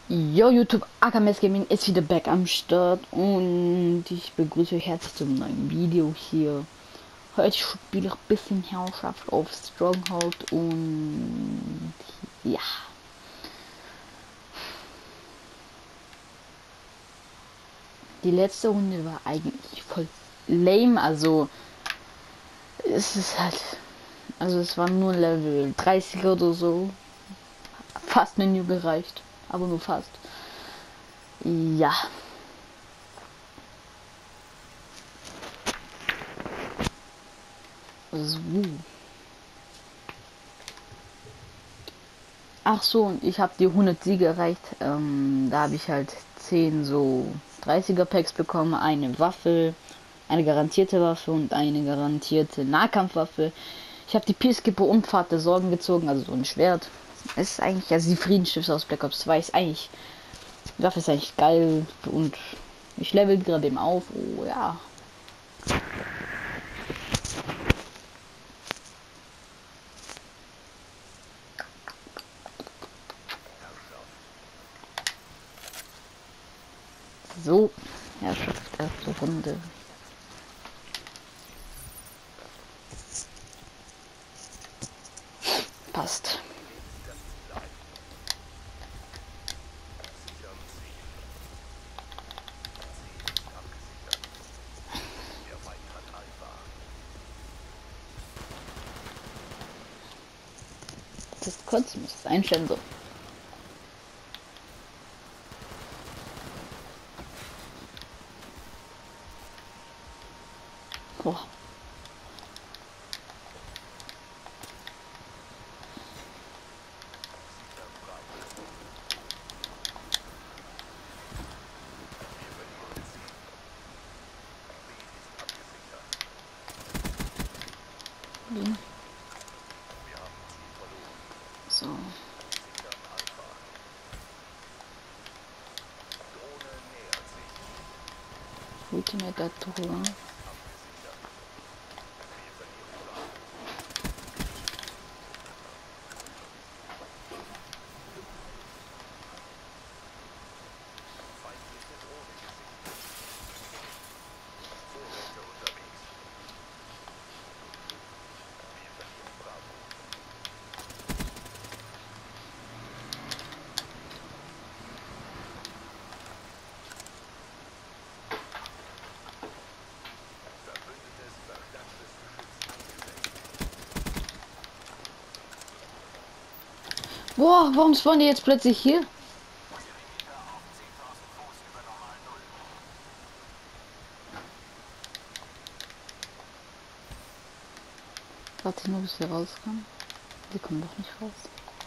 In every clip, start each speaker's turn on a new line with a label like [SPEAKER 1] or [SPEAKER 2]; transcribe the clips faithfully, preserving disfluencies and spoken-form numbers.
[SPEAKER 1] Yo, YouTube, Akames Gaming ist wieder back am Start und ich begrüße euch herzlich zum neuen Video hier. Heute spiele ich ein bisschen Herrschaft auf Stronghold und ja. Die letzte Runde war eigentlich voll lame, also es ist halt, also es war nur Level dreißig oder so, fast Menü gereicht, aber nur fast. Ja. So. Ach so, und ich habe die hundert Siege erreicht. Ähm, da habe ich halt zehn so dreißiger Packs bekommen, eine Waffe, eine garantierte Waffe und eine garantierte Nahkampfwaffe. Ich habe die Peacekeeper und Pfad der Sorgen gezogen, also so ein Schwert. Es ist eigentlich, also die Friedensstifte aus Black Ops zwei ist eigentlich, die Waffe ist eigentlich geil und ich level gerade eben auf. Oh ja. So, Herrschaft, erste Runde. Passt. Das ist kurz, muss es einstellen so. Boah. So. Ultimate Tour. Boah, warum spawnen die jetzt plötzlich hier? Warte nur, bis wir rauskommen. Die kommen doch nicht raus.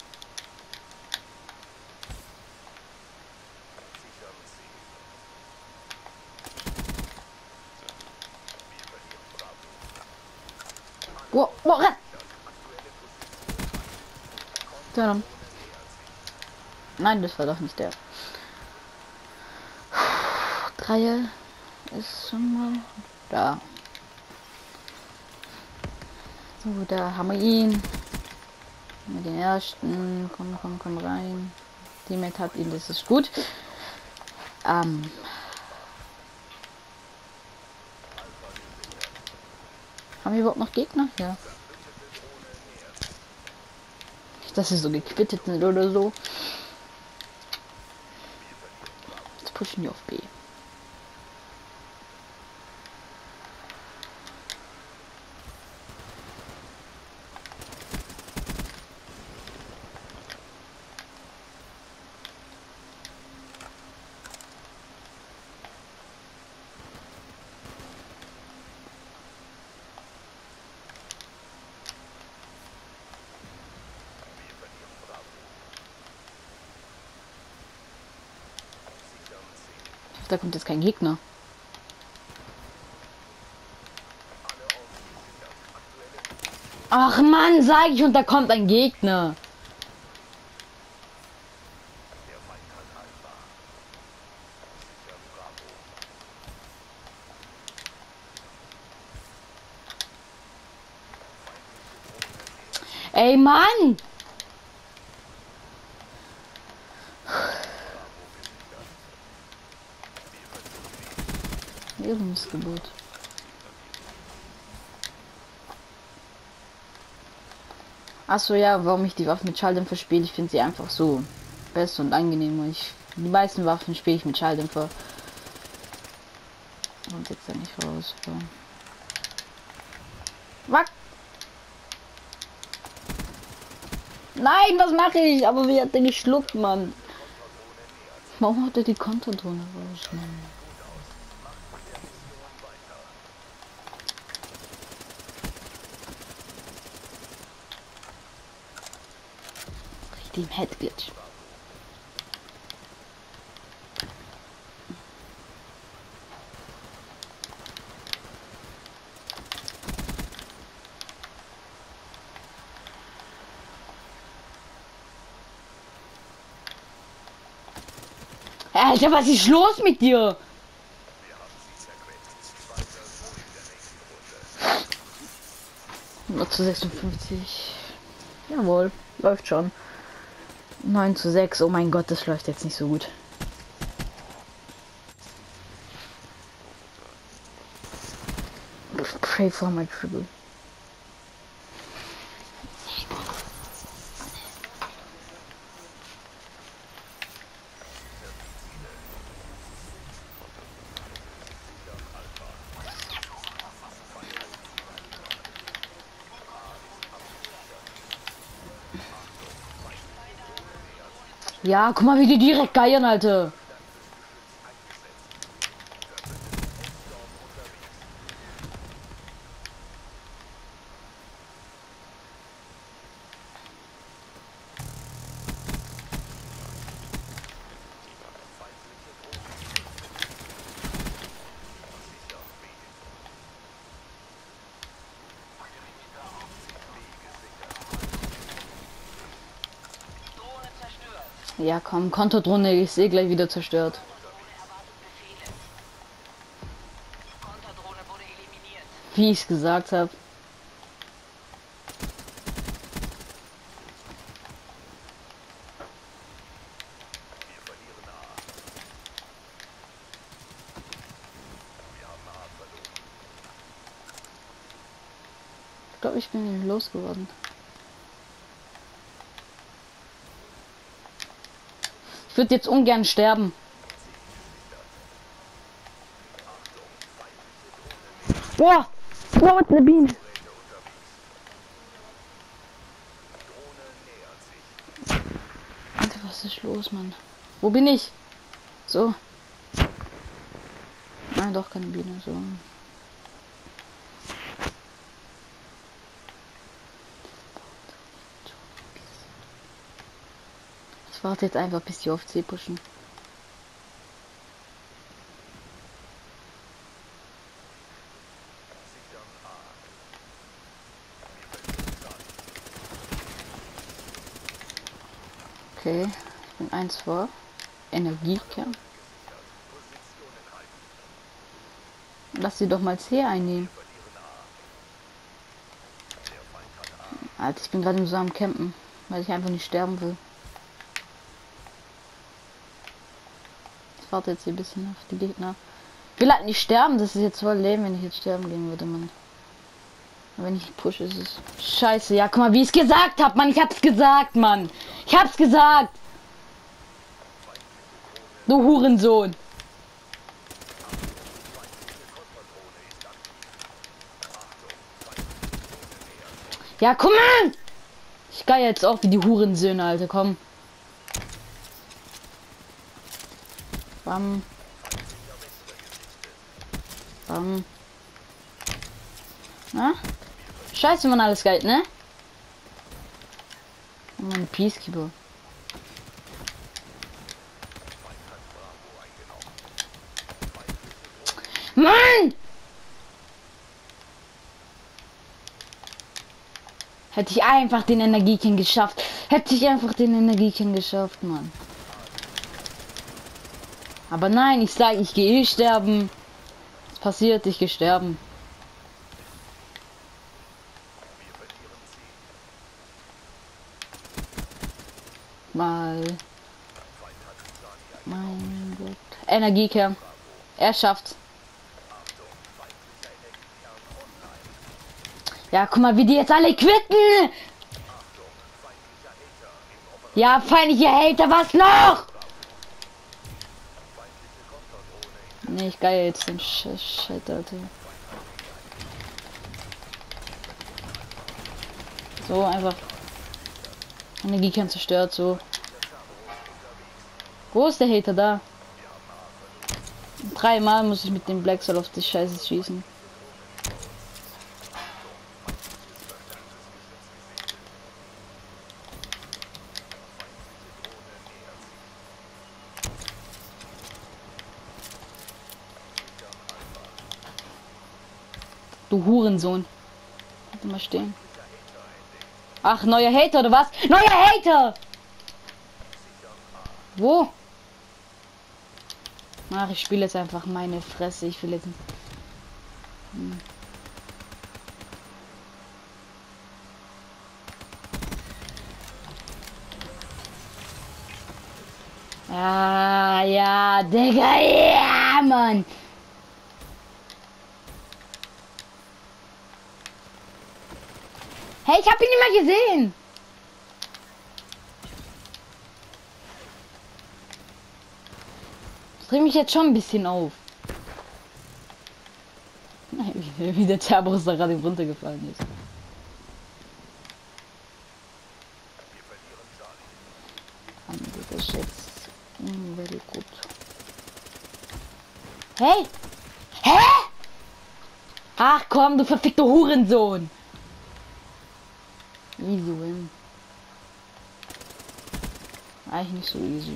[SPEAKER 1] Boah, boah, renn! Tadam. Nein, das war doch nicht der. Dreier ist schon mal da. So, da haben wir ihn. Mit den ersten. Komm, komm, komm rein. Teammate hat ihn, das ist gut. Ähm. Haben wir überhaupt noch Gegner? Ja. Nicht, dass sie so gequittet sind oder so. Jetzt pushen die auf B. Da kommt jetzt kein Gegner. Ach Mann, sag ich, und da kommt ein Gegner. Ey Mann! Ehrenmissgeburt. Achso, ja, warum ich die Waffe mit Schalldämpfer spiele, ich finde sie einfach so besser und angenehm. Und ich, die meisten Waffen spiele ich mit Schalldämpfer. Und jetzt da nicht raus. Was? Nein, was mache ich? Aber wie hat der geschluckt, Mann? Warum hat er die Konterdrohne raus, Mann? Richtig im Headglitch. Alter, was ist los mit dir? Nur zu sechsundfünfzig. Jawohl, läuft schon. neun zu sechs. Oh mein Gott, das läuft jetzt nicht so gut. Pray for my triple. Ja, guck mal, wie die direkt geiern, Alter. Ja, komm, Konterdrohne, ich sehe gleich wieder zerstört. Wie ich es gesagt habe. Ich glaube, ich bin ihn losgeworden. Ich würde jetzt ungern sterben. Boah! Boah, was eine Biene! Alter, was ist los, Mann? Wo bin ich? So. Nein, doch keine Biene. So. Ich warte jetzt einfach, bis die auf C pushen. Okay, ich bin eins vor. Energiekern. Lass sie doch mal C einnehmen. Alter, ich bin gerade so am Campen, weil ich einfach nicht sterben will. Ich warte jetzt hier ein bisschen auf die Gegner. Ich will halt nicht sterben, das ist jetzt voll lame, wenn ich jetzt sterben gehen würde, Mann. Aber wenn ich pushe, ist es scheiße. Ja, guck mal, wie ich es gesagt habe, Mann. Ich hab's gesagt, Mann. Ich hab's gesagt. Du Hurensohn. Ja, komm an! Ich gehe jetzt auch wie die Hurensöhne, Alter, komm. Bam. Bam. Na? Scheiße, man, alles geil, ne? Oh, mein Peacekeeper. Mann! Hätte ich einfach den Energiekern geschafft. Hätte ich einfach den Energiekern geschafft, Mann. Aber nein, ich sage, ich gehe eh sterben. Was passiert? Ich gehe sterben. Mal. Mein Gott. Energiekern. Er schafft. Ja, guck mal, wie die jetzt alle quitten. Ja, feindliche Hater, was noch? Nee, ich geil jetzt den Shit, Alter. So, einfach. Energiekern zerstört, so. Wo ist der Hater da? Dreimal muss ich mit dem Black Soul auf die Scheiße schießen. Du Hurensohn. Warte mal stehen. Ach, neuer Hater oder was? Neuer Hater! Wo? Ach, ich spiele jetzt einfach meine Fresse. Ich will jetzt. Hm. Ja, ja, Digga, ja, Mann. Hey, ich hab ihn nicht mehr gesehen. Das bringt mich jetzt schon ein bisschen auf. Wie, wie der Cerberus da gerade runtergefallen ist. Das ist jetzt mm, very gut. Hey! Hä? Ach komm, du verfickter Hurensohn! Easy win. Eigentlich nicht so easy.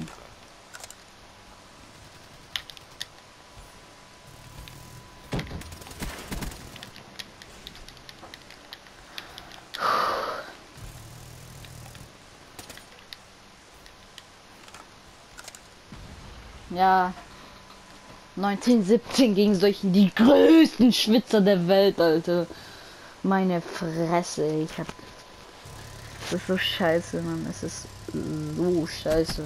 [SPEAKER 1] Ja. neunzehn siebzehn gegen solchen die größten Schwitzer der Welt, Alter. Meine Fresse, ich hab. Das ist so scheiße, Mann. Es ist so scheiße.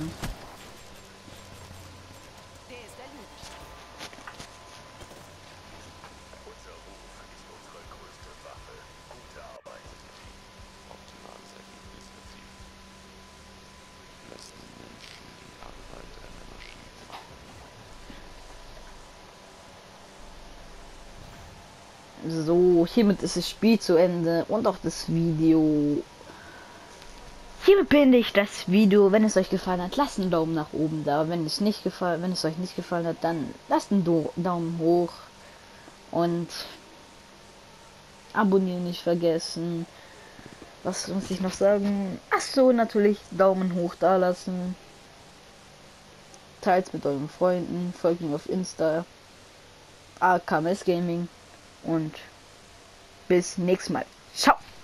[SPEAKER 1] So, hiermit ist das Spiel zu Ende und auch das Video. Hiermit beende ich das Video. Wenn es euch gefallen hat, lasst einen Daumen nach oben da. Wenn es nicht gefallen, wenn es euch nicht gefallen hat, dann lasst einen Do Daumen hoch und abonnieren nicht vergessen. Was muss ich noch sagen? Ach so, natürlich Daumen hoch da lassen. Teilt mit euren Freunden, folgt mir auf Insta, A K M S Gaming und bis nächstes Mal. Ciao.